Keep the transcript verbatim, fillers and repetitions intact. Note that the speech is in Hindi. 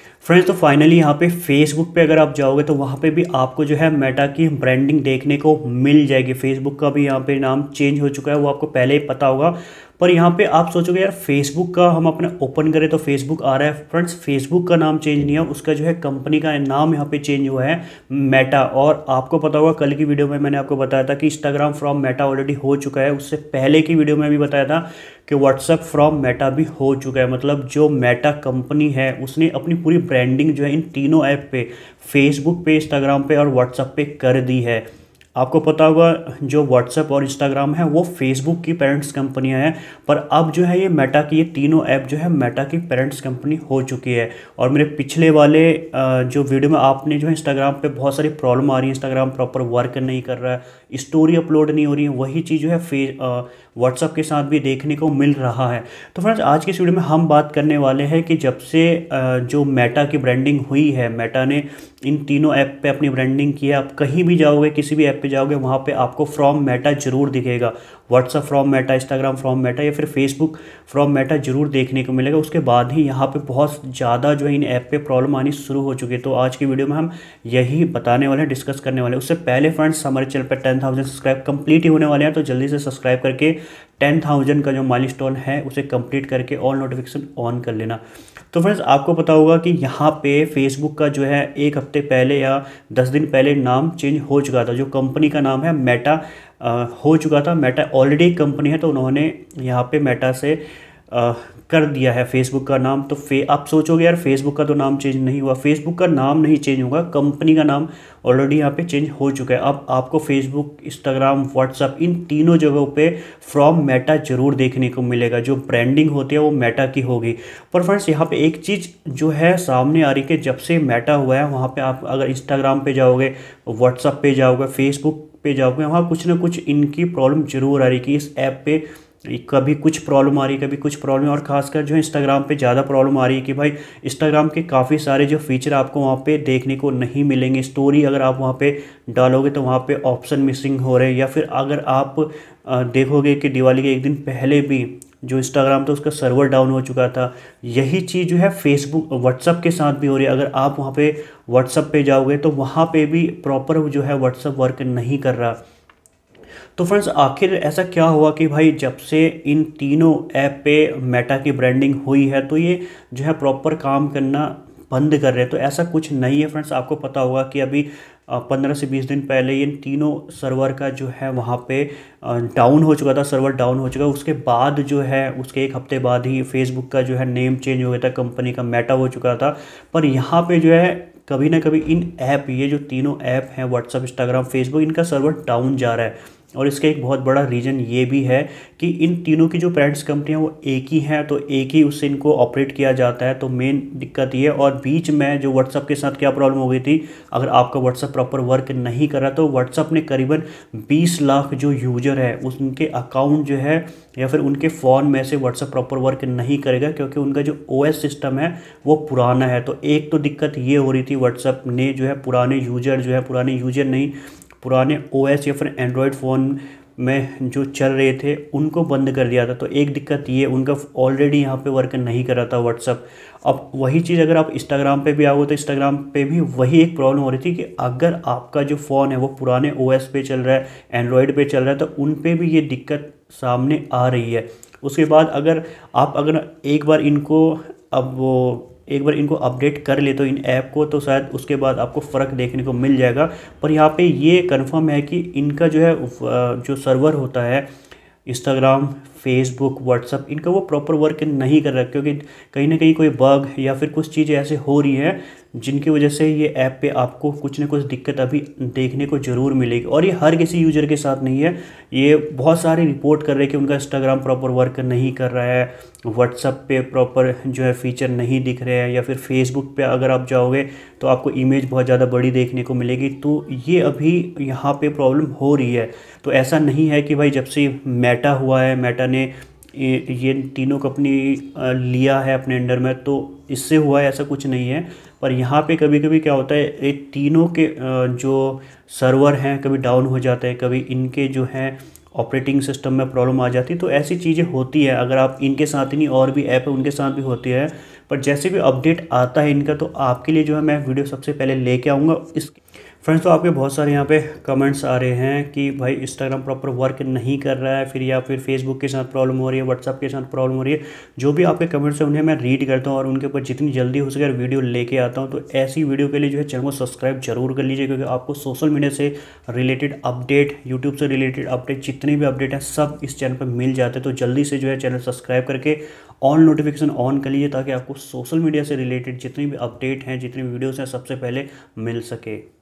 फ्रेंड्स तो फाइनली यहाँ पे फेसबुक पे अगर आप जाओगे तो वहाँ पे भी आपको जो है मेटा की ब्रांडिंग देखने को मिल जाएगी। फेसबुक का भी यहाँ पे नाम चेंज हो चुका है, वो आपको पहले ही पता होगा। पर यहाँ पे आप सोचोगे यार फेसबुक का हम अपने ओपन करें तो फेसबुक आ रहा है। फ्रेंड्स फेसबुक का नाम चेंज नहीं है, उसका जो है कंपनी का नाम यहाँ पे चेंज हुआ है मेटा। और आपको पता होगा कल की वीडियो में मैंने आपको बताया था कि इंस्टाग्राम फ्रॉम मेटा ऑलरेडी हो चुका है। उससे पहले की वीडियो में भी बताया था कि व्हाट्सएप फ्रॉम मेटा भी हो चुका है। मतलब जो मेटा कंपनी है उसने अपनी पूरी ब्रांडिंग जो है इन तीनों ऐप पे, फेसबुक पे, इंस्टाग्राम पे और व्हाट्सएप पे कर दी है। आपको पता होगा जो व्हाट्सएप और इंस्टाग्राम है वो फेसबुक की पेरेंट्स कंपनियां हैं, पर अब जो है ये मेटा की, ये तीनों ऐप जो है मेटा की पेरेंट्स कंपनी हो चुकी है। और मेरे पिछले वाले जो वीडियो में आपने जो है इंस्टाग्राम पे बहुत सारी प्रॉब्लम आ रही है, इंस्टाग्राम प्रॉपर वर्क नहीं कर रहा है, स्टोरी अपलोड नहीं हो रही है, वही चीज़ जो है फे व्हाट्सएप के साथ भी देखने को मिल रहा है। तो फ्रेंड्स आज की इस वीडियो में हम बात करने वाले हैं कि जब से जो मेटा की ब्रांडिंग हुई है, मेटा ने इन तीनों ऐप पे अपनी ब्रांडिंग की है। आप कहीं भी जाओगे, किसी भी ऐप पे जाओगे, वहाँ पे आपको फ्रॉम मेटा जरूर दिखेगा। WhatsApp from Meta, Instagram from Meta या फिर फेसबुक फ्रॉम मेटा जरूर देखने को मिलेगा। उसके बाद ही यहाँ पे बहुत ज़्यादा जो है इन ऐप पे प्रॉब्लम आनी शुरू हो चुकी है। तो आज की वीडियो में हम यही बताने वाले हैं, डिस्कस करने वाले हैं। उससे पहले फ्रेंड्स हमारे चैनल पर टेन थाउजेंड सब्सक्राइब कंप्लीट ही होने वाले हैं, तो जल्दी से सब्सक्राइब करके टेन थाउजेंड का जो माइलस्टोन है उसे कंप्लीट करके ऑल नोटिफिकेशन ऑन कर लेना। तो फ्रेंड्स आपको पता होगा कि यहाँ पे फेसबुक का जो है एक हफ्ते पहले या दस दिन पहले नाम चेंज हो चुका था। जो कंपनी का नाम है मेटा हो चुका था। मेटा ऑलरेडी कंपनी है, तो उन्होंने यहाँ पे मेटा से आ, कर दिया है फेसबुक का नाम। तो फे आप सोचोगे यार फेसबुक का तो नाम चेंज नहीं हुआ। फेसबुक का नाम नहीं चेंज होगा, कंपनी का नाम ऑलरेडी यहाँ पे चेंज हो चुका है। अब आपको फेसबुक, इंस्टाग्राम, व्हाट्सएप इन तीनों जगहों पे फ्रॉम मेटा जरूर देखने को मिलेगा। जो ब्रांडिंग होती है वो मेटा की होगी। पर फ्रेंड्स यहाँ पे एक चीज़ जो है सामने आ रही है कि जब से मेटा हुआ है, वहाँ पे आप अगर इंस्टाग्राम पे जाओगे, व्हाट्सएप पे जाओगे, फेसबुक पे जाओगे, वहाँ कुछ ना कुछ इनकी प्रॉब्लम जरूर आ रही है कि इस ऐप पे कभी कुछ प्रॉब्लम आ रही है, कभी कुछ प्रॉब्लम। और खासकर जो इंस्टाग्राम पे ज़्यादा प्रॉब्लम आ रही है कि भाई इंस्टाग्राम के काफ़ी सारे जो फीचर आपको वहाँ पे देखने को नहीं मिलेंगे। स्टोरी अगर आप वहाँ पे डालोगे तो वहाँ पे ऑप्शन मिसिंग हो रहे हैं। या फिर अगर आप देखोगे कि दिवाली के एक दिन पहले भी जो इंस्टाग्राम था उसका सर्वर डाउन हो चुका था। यही चीज़ जो है फेसबुक, व्हाट्सएप के साथ भी हो रही है। अगर आप वहाँ पे व्हाट्सएप पे जाओगे तो वहाँ पे भी प्रॉपर जो है व्हाट्सएप वर्क नहीं कर रहा। तो फ्रेंड्स आखिर ऐसा क्या हुआ कि भाई जब से इन तीनों ऐप पे मेटा की ब्रांडिंग हुई है तो ये जो है प्रॉपर काम करना बंद कर रहे हैं? तो ऐसा कुछ नहीं है फ्रेंड्स। आपको पता होगा कि अभी पंद्रह से बीस दिन पहले इन तीनों सर्वर का जो है वहाँ पे डाउन हो चुका था, सर्वर डाउन हो चुका। उसके बाद जो है उसके एक हफ्ते बाद ही फेसबुक का जो है नेम चेंज हो गया था, कंपनी का मेटा हो चुका था। पर यहाँ पे जो है कभी ना कभी इन ऐप, ये जो तीनों ऐप हैं व्हाट्सएप, इंस्टाग्राम, फेसबुक, इनका सर्वर डाउन जा रहा है। और इसका एक बहुत बड़ा रीज़न ये भी है कि इन तीनों की जो पेरेंट्स कंपनियां वो एक ही हैं, तो एक ही उससे इनको ऑपरेट किया जाता है। तो मेन दिक्कत ये। और बीच में जो व्हाट्सएप के साथ क्या प्रॉब्लम हो गई थी, अगर आपका व्हाट्सएप प्रॉपर वर्क नहीं कर रहा तो व्हाट्सएप ने करीबन बीस लाख जो यूजर है उनके अकाउंट जो है या फिर उनके फ़ोन में से व्हाट्सएप प्रॉपर वर्क नहीं करेगा, क्योंकि उनका जो ओएस सिस्टम है वो पुराना है। तो एक तो दिक्कत ये हो रही थी, व्हाट्सएप ने जो है पुराने यूजर जो है, पुराने यूजर नहीं, पुराने ओएस या फिर एंड्रॉयड फ़ोन में जो चल रहे थे उनको बंद कर दिया था। तो एक दिक्कत ये, उनका ऑलरेडी यहाँ पे वर्क नहीं कर रहा था व्हाट्सएप। अब वही चीज़ अगर आप इंस्टाग्राम पे भी आओगे तो इंस्टाग्राम पे भी वही एक प्रॉब्लम हो रही थी कि अगर आपका जो फ़ोन है वो पुराने ओएस पे चल रहा है, एंड्रॉयड पे चल रहा है, तो उन पे भी ये दिक्कत सामने आ रही है। उसके बाद अगर आप अगर एक बार इनको अब वो एक बार इनको अपडेट कर ले तो इन ऐप को, तो शायद उसके बाद आपको फ़र्क देखने को मिल जाएगा। पर यहाँ पे ये कंफर्म है कि इनका जो है जो सर्वर होता है इंस्टाग्राम, फेसबुक, व्हाट्सएप, इनका वो प्रॉपर वर्क नहीं कर रहा, क्योंकि कहीं ना कहीं कोई बग या फिर कुछ चीज़ें ऐसे हो रही हैं जिनकी वजह से ये ऐप पे आपको कुछ ना कुछ दिक्कत अभी देखने को ज़रूर मिलेगी। और ये हर किसी यूज़र के साथ नहीं है, ये बहुत सारे रिपोर्ट कर रहे हैं कि उनका इंस्टाग्राम प्रॉपर वर्क नहीं कर रहा है, व्हाट्सएप पे प्रॉपर जो है फीचर नहीं दिख रहे हैं, या फिर फेसबुक पे अगर आप जाओगे तो आपको इमेज बहुत ज़्यादा बड़ी देखने को मिलेगी। तो ये अभी यहाँ पे प्रॉब्लम हो रही है। तो ऐसा नहीं है कि भाई जब से मेटा हुआ है, मेटा ने ये ये तीनों कंपनी लिया है अपने अंडर में, तो इससे हुआ है, ऐसा कुछ नहीं है। पर यहाँ पे कभी कभी क्या होता है, ये तीनों के जो सर्वर हैं कभी डाउन हो जाते हैं, कभी इनके जो हैं ऑपरेटिंग सिस्टम में प्रॉब्लम आ जाती है। तो ऐसी चीज़ें होती है। अगर आप इनके साथ ही नहीं और भी ऐप है उनके साथ भी होती है। पर जैसे भी अपडेट आता है इनका तो आपके लिए जो है मैं वीडियो सबसे पहले लेके आऊँगा। इस फ्रेंड्स तो आपके बहुत सारे यहाँ पे कमेंट्स आ रहे हैं कि भाई इंस्टाग्राम प्रॉपर वर्क नहीं कर रहा है, फिर या फिर फेसबुक के साथ प्रॉब्लम हो रही है, व्हाट्सअप के साथ प्रॉब्लम हो रही है। जो भी आपके कमेंट्स हैं उन्हें मैं रीड करता हूँ और उनके ऊपर जितनी जल्दी हो सके वीडियो लेके आता हूँ। तो ऐसी वीडियो के लिए जो है चैनल को सब्सक्राइब जरूर कर लीजिए, क्योंकि आपको सोशल मीडिया से रिलेटेड अपडेट, यूट्यूब से रिलेटेड अपडेट, जितने भी अपडेट हैं सब इस चैनल पर मिल जाते हैं। तो जल्दी से जो है चैनल सब्सक्राइब करके ऑन नोटिफिकेशन ऑन कर लीजिए, ताकि आपको सोशल मीडिया से रिलेटेड जितनी भी अपडेट हैं, जितनी वीडियोज़ हैं सबसे पहले मिल सके।